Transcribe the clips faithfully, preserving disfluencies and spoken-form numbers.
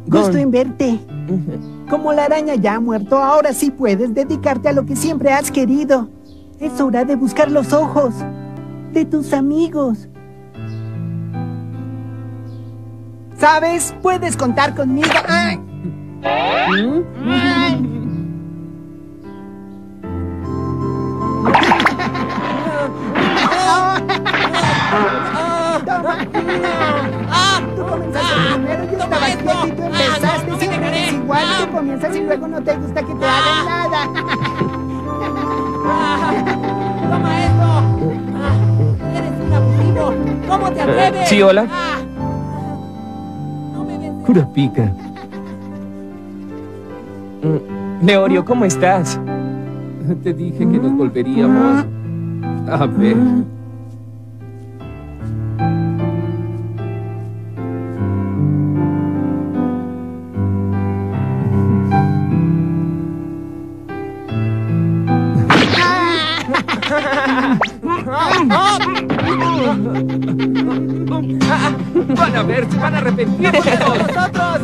Gusto en verte. Como la araña ya ha muerto, ahora sí puedes dedicarte a lo que siempre has querido. Es hora de buscar los ojos de tus amigos. ¿Sabes? Puedes contar conmigo. ¡Ay! ¡Ay! Tú comenzaste primero, yo estaba quieto y tú empezaste. Siempre eres igual, tú comienzas y luego no te gusta que te hagan nada. ¡Toma esto! ¡Eres un abusivo! ¿Cómo te atreves? Sí, hola. No me ves. Kurapika. Leorio, ¿cómo estás? Te dije que nos volveríamos a ver. Van a ver, se van a arrepentir de todos nosotros.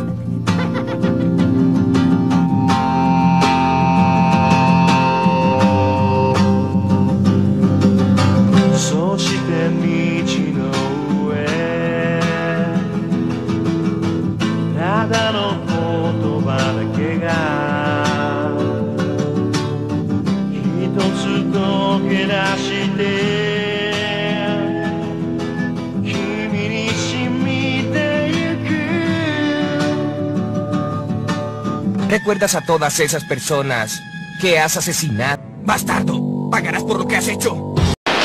¿Recuerdas a todas esas personas que has asesinado? ¡Bastardo! ¡Pagarás por lo que has hecho!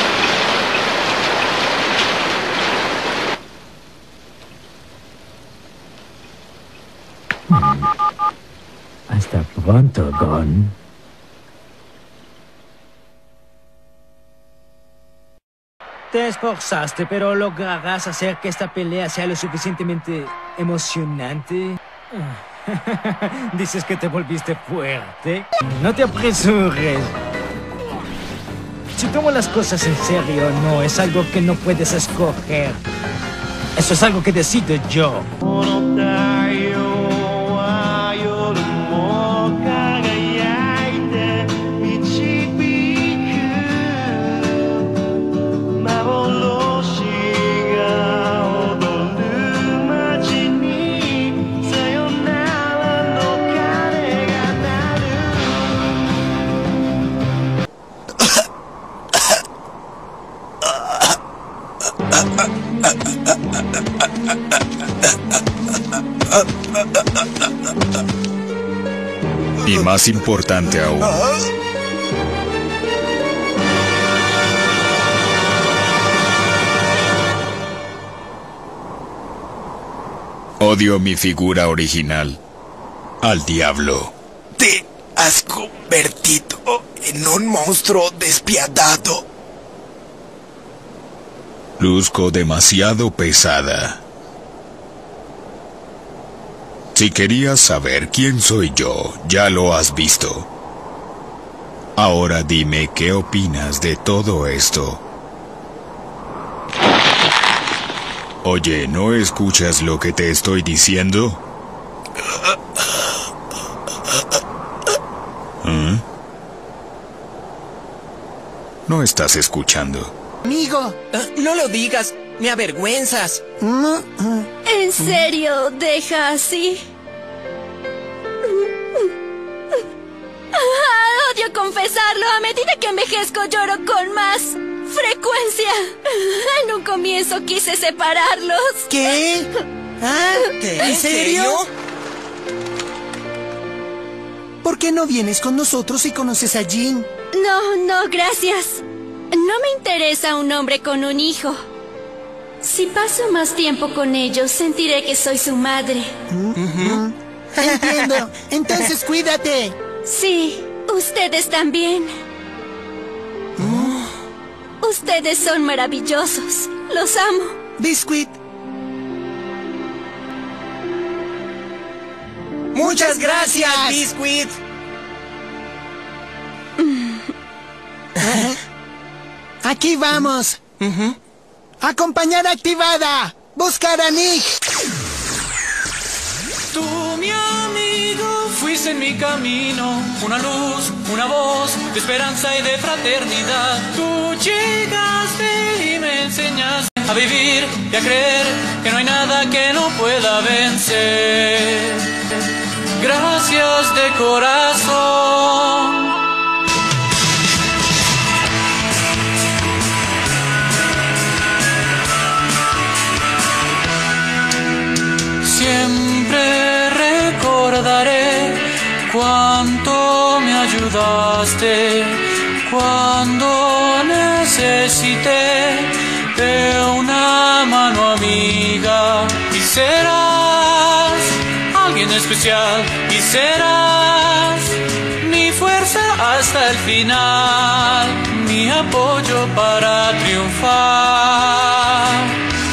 Hasta pronto, Gon. Te esforzaste, pero lograrás hacer que esta pelea sea lo suficientemente emocionante. ¿Dices que te volviste fuerte? No te apresures. Si tomo las cosas en serio, no es algo que no puedes escoger. Eso es algo que decido yo. Y más importante aún, odio mi figura original. Al diablo. Te has convertido en un monstruo despiadado. Luzco demasiado pesada. Si querías saber quién soy yo, ya lo has visto. Ahora dime qué opinas de todo esto. Oye, ¿no escuchas lo que te estoy diciendo? ¿Mm? No estás escuchando. Amigo, no lo digas, me avergüenzas. ¿En serio deja así? Ah, odio confesarlo. A medida que envejezco lloro con más frecuencia. En un comienzo quise separarlos. ¿Qué? ¿Ah? ¿En serio? ¿Por qué no vienes con nosotros y conoces a Jin? No, no, gracias. No me interesa un hombre con un hijo. Si paso más tiempo con ellos, sentiré que soy su madre. Uh-huh. Entiendo. Entonces cuídate. Sí, ustedes también. Oh. Ustedes son maravillosos. Los amo. Biscuit. Muchas gracias, Biscuit. Aquí vamos. Uh-huh. Acompañar activada. Buscar a Nick. Tú, mi amigo, fuiste en mi camino, una luz, una voz de esperanza y de fraternidad. Tú llegaste y me enseñaste a vivir y a creer que no hay nada que no pueda vencer. Gracias de corazón. Siempre recordaré cuánto me ayudaste cuando necesité de una mano amiga. Y serás alguien especial y serás mi fuerza hasta el final, mi apoyo para triunfar.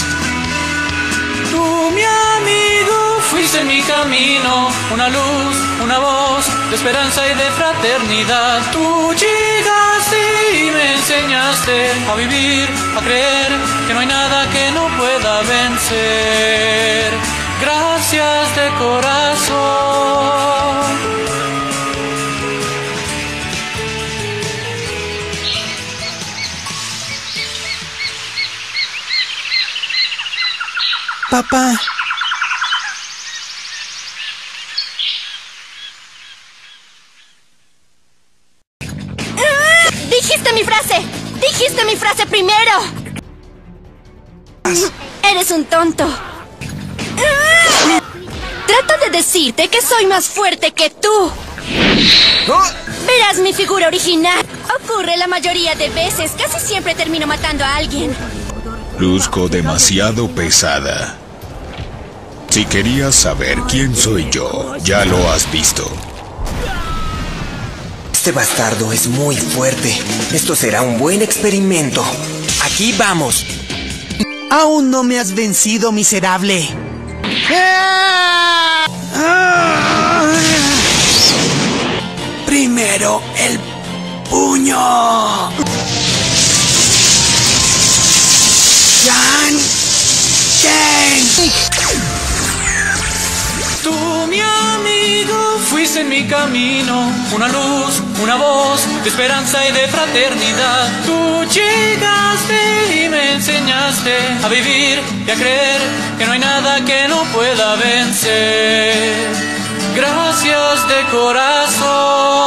Tú, mi amigo, fuiste en mi camino, una luz, una voz de esperanza y de fraternidad. Tú llegaste y me enseñaste a vivir, a creer que no hay nada que no pueda vencer. Gracias de corazón. Papá. ¡Dijiste mi frase! ¡Dijiste mi frase primero! Eres un tonto. Trato de decirte que soy más fuerte que tú. Verás mi figura original. Ocurre la mayoría de veces. Casi siempre termino matando a alguien. Luzco demasiado pesada. Si querías saber quién soy yo, ya lo has visto. Este bastardo es muy fuerte. Esto será un buen experimento. Aquí vamos. Aún no me has vencido, miserable. Primero el puño. Jan Ken. Tú, mi amigo, fuiste en mi camino, una luz, una voz de esperanza y de fraternidad. Tú llegaste y me enseñaste a vivir y a creer que no hay nada que no pueda vencer. Gracias de corazón.